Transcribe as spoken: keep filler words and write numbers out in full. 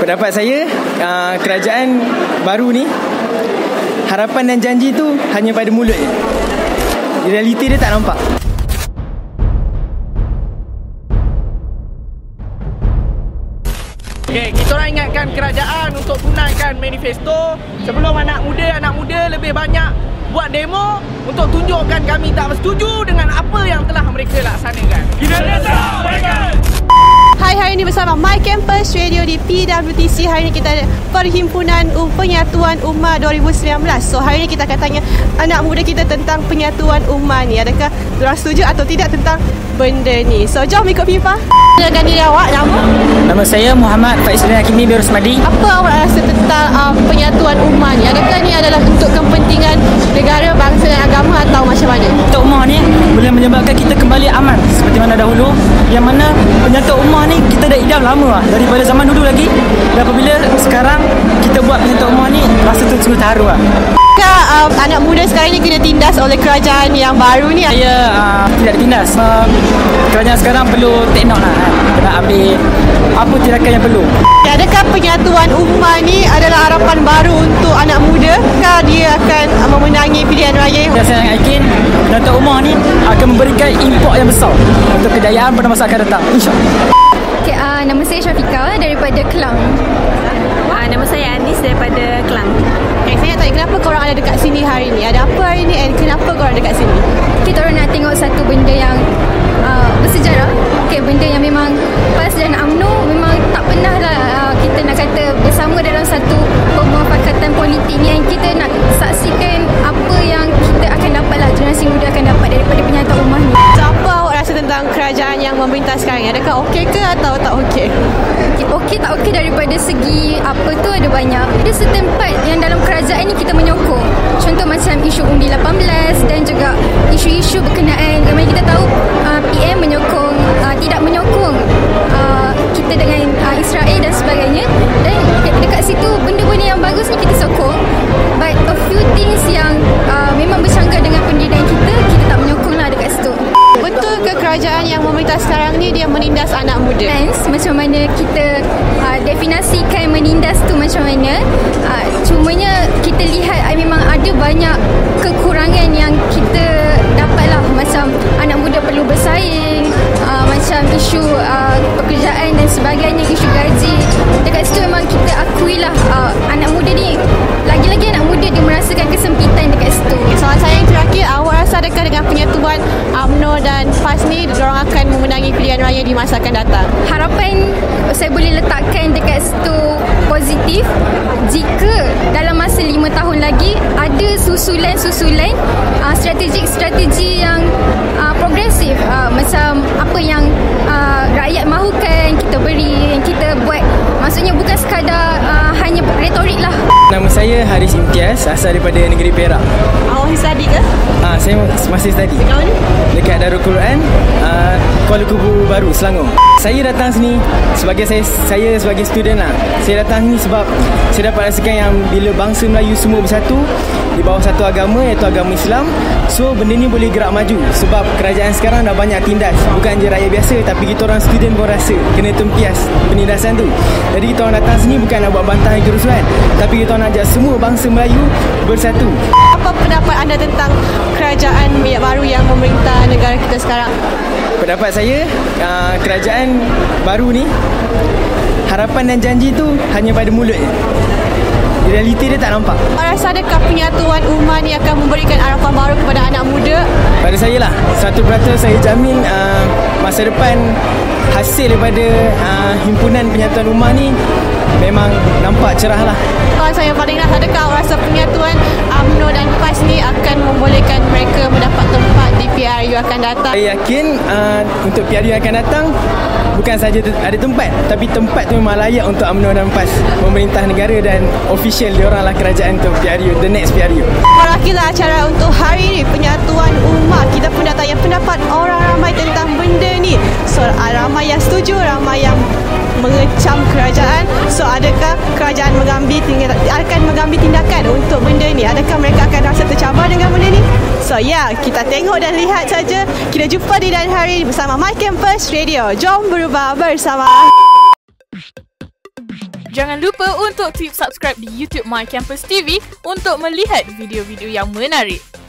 Pendapat saya, uh, kerajaan baru ni, harapan dan janji tu hanya pada mulut je. Realiti dia tak nampak. Okay, kita orang ingatkan kerajaan untuk tunaikan manifesto. Sebelum anak muda, anak muda lebih banyak buat demo untuk tunjukkan kami tak bersetuju dengan apa yang telah mereka laksanakan. Kita datang mereka! Hai, hari ini bersama My Campus Radio di P W T C. Hari ini kita ada Perhimpunan Penyatuan Ummah dua ribu sembilan belas. So, hari ini kita akan tanya anak muda kita tentang penyatuan ummah ni. Adakah diorang setuju atau tidak tentang benda ni? So, jom ikut Fifa. Dengan diri awak, nama? Nama saya Muhammad Faizulin Hakimi bin Rosmadi. Apa awak rasa tentang uh, penyatuan ummah ni? Adakah ni adalah untuk kepentingan negara, bangsa dan agama atau macam mana? Penyatuan ummah ni boleh menyebabkan kita kembali aman seperti mana dahulu. Yang mana penyatuan ummah ni kita dah idam lama lah, daripada zaman dulu lagi. Dan apabila sekarang kita buat penyatuan ummah ni, rasa tu sungguh terharu lah. Adakah uh, anak muda sekarang ni kena tindas oleh kerajaan yang baru ni? Saya uh, tidak ditindas. uh, Kerajaan sekarang perlu take note lah, kan? Nak ambil apa tindakan yang perlu. Adakah penyatuan ummah ni adalah harapan baru untuk anak muda? Adakah dia akan uh, memenangi pilihan raya? Dan saya yakin penyatuan ummah ni akan memberikan impak yang besar untuk kejayaan pada masa akan datang, InsyaAllah. Okay, uh, nama saya Syafiqah daripada Kelang. Uh, nama saya Anis daripada Kelang. Okay, saya nak tanya, kenapa korang ada dekat sini hari ni? Ada apa hari ni and kenapa korang dekat sini? Kita orang nak tengok satu benda yang uh, bersejarah. Okay, benda yang memang PAS dan UMNO memang tak pernah lah uh, kita nak kata bersama dalam satu pemufakatan politik ni, yang kita nak saksikan apa yang kita akan dapat lah, generasi muda akan dapat daripada penyatuan ummah ni. So, apa awak rasa tentang kerajaan yang memerintah sekarang ni? Adakah okey ke atau tak okey? Okay, okey tak okey daripada segi apa tu ada banyak. Ada certain part yang dalam kerajaan ni kita menyokong. Contoh macam isu undi lapan belas dan juga isu-isu berkenaan, yang kita tahu uh, P M menyokong, uh, tidak menyokong uh, kita dengan uh, Israel dan sebagainya. Dan dekat situ benda-benda yang bagus ni kita sokong. But a few things yang uh, memang bercanggah dengan pendirian kita, kita tak menyokong lah dekat situ. Betul ke kerajaan yang memerintah sekarang ni dia menindas anak muda? Depends macam mana kita uh, definasikan menindas tu macam mana. Uh, cumanya kita lihat uh, memang ada banyak kekurangan yang kita dapat lah. Macam anak muda perlu bersaing, uh, macam isu uh, pekerjaan dan sebagainya, isu gaji. Dekat situ memang kita akuilah uh, anak muda ni, lagi-lagi anak muda dia merasakan kesempitan dekat situ. Soalan saya yang terakhir, awak rasa adakah dengan penyatuan UMNO dan PAS ni diorang akan memenangi pilihan raya di masa akan datang? Harapan saya boleh letakkan dekat situ positif jika dalam masa lima tahun lagi ada susulan-susulan uh, strategi-strategi yang uh, progresif, uh, macam apa yang uh, rakyat mahukan kita beri, yang kita buat. Maksudnya bukan sekadar uh, hanya retorik lah. Nama saya Haris Imtiaz, asal daripada negeri Perak. Awak masih study ke? Ah, saya masih study Dekat mana? dekat Darul Quran, uh, Kuala Kubu Baru, Selangor. Saya datang sini sebagai saya saya sebagai student lah. Saya datang sini sebab saya dapat rasakan yang bila bangsa Melayu semua bersatu di bawah satu agama, iaitu agama Islam, so benda ni boleh gerak maju. Sebab kerajaan sekarang dah banyak tindas, bukan je rakyat biasa, tapi kita orang student pun rasa kena tempias penindasan tu. Jadi kita orang datang sini bukan nak buat bantahan kerusuhan, tapi kita orang nak ajak semua bangsa Melayu bersatu. Apa pendapat anda tentang kerajaan baru yang memerintah negara kita sekarang? Pendapat saya, uh, kerajaan baru ni, harapan dan janji tu hanya pada mulut je. Realiti dia tak nampak. Awak rasa adakah penyatuan ummah ni akan memberikan harapan baru kepada anak muda? Pada saya lah, seratus peratus saya jamin uh, masa depan hasil daripada uh, himpunan penyatuan ummah ni memang nampak cerah lah. Soalan saya yang paling last, adakah awak rasa penyatuan UMNO dan PAS ni akan membolehkan mereka mendapat tempat di P R U akan datang? Saya yakin uh, untuk P R U akan datang bukan saja ada tempat, tapi tempat tu memang layak untuk UMNO dan PAS, pemerintah negara dan official diorang lah kerajaan untuk P R U, the next P R U. Berakhirlah acara untuk hari ni, penyatuan ummah. Kita pun dah tanya pendapat orang ramai tentang benda ni. So ramai yang setuju, ramai yang mengecam kerajaan. So adakah kerajaan mengambil akan mengambil tindakan untuk benda ni? Adakah mereka akan rasa tercabar dengan benda ni? So ya, yeah, kita tengok dan lihat saja. Kita jumpa di lain hari bersama My Campus Radio. Jom berubah bersama. Jangan lupa untuk klik subscribe di YouTube My Campus T V untuk melihat video-video yang menarik.